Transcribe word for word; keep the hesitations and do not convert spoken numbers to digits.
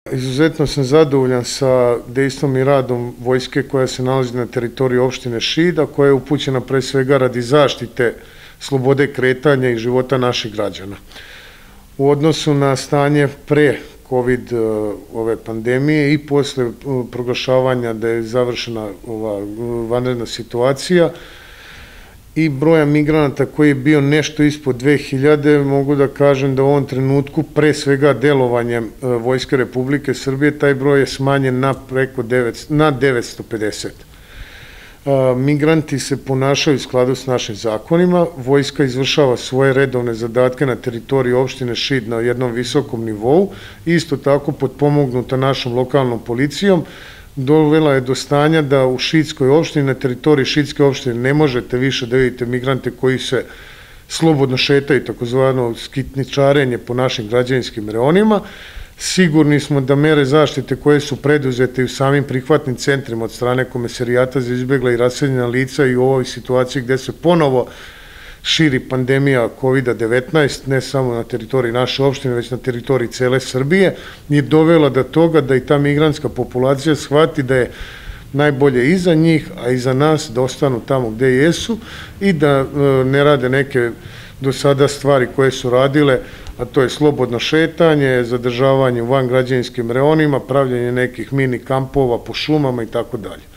Izuzetno sam zadovoljan sa dejstvom i radom vojske koja se nalazi na teritoriji opštine Šid, a koja je upućena pre svega radi zaštite slobode kretanja i života naših građana. U odnosu na stanje pre COVID ove pandemije i posle proglašavanja da je završena ova vanredna situacija i broja migranata koji je bio nešto ispod dve hiljade, mogu da kažem da u ovom trenutku pre svega delovanjem Vojske Republike Srbije taj broj je smanjen na preko devetsto pedeset. Migranti se ponašaju u skladu s našim zakonima, vojska izvršava svoje redovne zadatke na teritoriji opštine Šid na jednom visokom nivou, isto tako potpomognuta našom lokalnom policijom, dovela je do stanja da u Šidskoj opštini, na teritoriji Šidske opštine ne možete više da vidite migrante koji se slobodno šetaju, takozvano skitničarenje po našim građevinskim reonima. Sigurni smo da mere zaštite koje su preduzete u samim prihvatnim centrima od strane Komesarijata za izbegla i raseljena lica i u ovoj situaciji gde se ponovo širi pandemija kovida devetnaest, ne samo na teritoriji naše opštine, već na teritoriji cele Srbije, je dovela do toga da i ta migrantska populacija shvati da je najbolje i za njih, a i za nas da ostanu tamo gde jesu i da ne rade neke do sada stvari koje su radile, a to je slobodno šetanje, zadržavanje u vangrađevinskim reonima, pravljanje nekih mini kampova po šumama i tako dalje.